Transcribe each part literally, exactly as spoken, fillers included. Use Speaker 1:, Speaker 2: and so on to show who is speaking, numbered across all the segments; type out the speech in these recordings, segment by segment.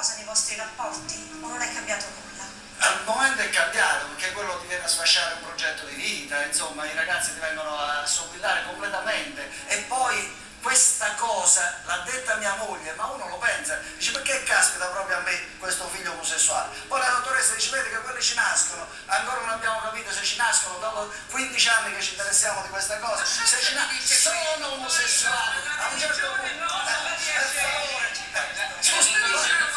Speaker 1: qualcosa nei vostri rapporti o non è cambiato nulla?
Speaker 2: Al momento è cambiato, perché quello ti viene a sfasciare un progetto di vita, insomma i ragazzi ti vengono a assommigliare completamente e poi questa cosa l'ha detta mia moglie, ma uno lo pensa, dice perché caspita proprio a me questo figlio omosessuale? Poi la dottoressa dice vedi che quelli ci nascono, ancora non abbiamo capito se ci nascono, dopo quindici anni che ci interessiamo di questa cosa, se ci nascono, sono omosessuali, a un certo punto, eh, per favore, eh, scusi,
Speaker 1: Vi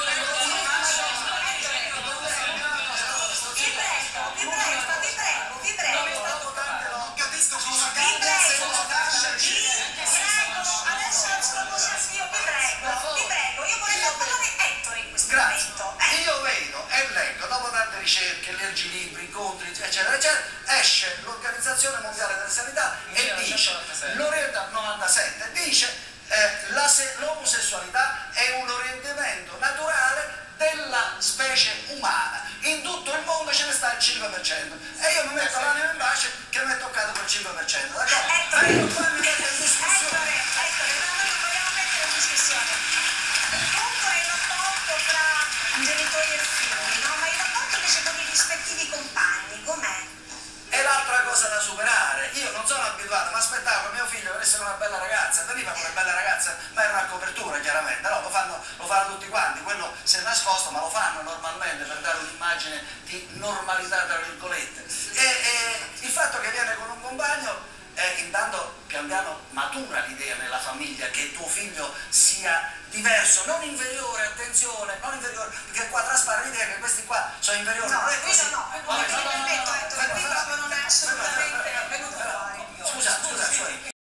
Speaker 1: prego, vi prego, vi prego, vi prego.
Speaker 2: non capisco cosa
Speaker 1: Vi
Speaker 2: cambia se
Speaker 1: prego,
Speaker 2: uno nasce
Speaker 1: vi prego, adesso io vi prego, vi prego, io vorrei far parlare Ettore in questo
Speaker 2: Grazie.
Speaker 1: momento. Eh.
Speaker 2: Io vedo e leggo, dopo tante ricerche, leggi libri, incontri, eccetera, eccetera, esce l'Organizzazione Mondiale della Sanità e dice, l'orientamento novantasette, dice eh, la se- l'omosessualità è un orientamento naturale della specie umana. In tutto il mondo ce ne sta il cinque per cento e io mi metto l'anima in pace che mi è toccato quel cinque per cento, d'accordo?
Speaker 1: Ettore,
Speaker 2: Ma io qua mi metto in discussione.
Speaker 1: Ettore, Ettore, no, no, non vogliamo mettere in discussione. Il punto è il rapporto tra genitori e figli, no? Ma il rapporto invece con i rispettivi compagni, com'è?
Speaker 2: È l'altra cosa da superare. Io non sono abituato, ma aspettavo che mio figlio per essere una bella ragazza, veniva come bella ragazza, ma era una copertura chiaramente, no? Lo fanno, lo fanno tutti quanti, quello si è nascosto, ma lo fanno normalmente per dare un'immagine di normalità tra virgolette. E, e il fatto che viene con un compagno, eh, intanto pian piano matura l'idea nella famiglia che tuo figlio sia diverso, non inferiore, attenzione, non inferiore, perché qua traspare l'idea che questi qua sono inferiori.
Speaker 1: No,
Speaker 2: non è
Speaker 1: qui
Speaker 2: così.
Speaker 1: no, no,
Speaker 2: Vabbè,
Speaker 1: qui
Speaker 2: no, no, no,
Speaker 1: permetto,
Speaker 2: no,
Speaker 1: Ettore, qui
Speaker 2: ferma,
Speaker 1: proprio non è
Speaker 2: ferma, ferma,
Speaker 1: assolutamente...
Speaker 2: ferma, ferma.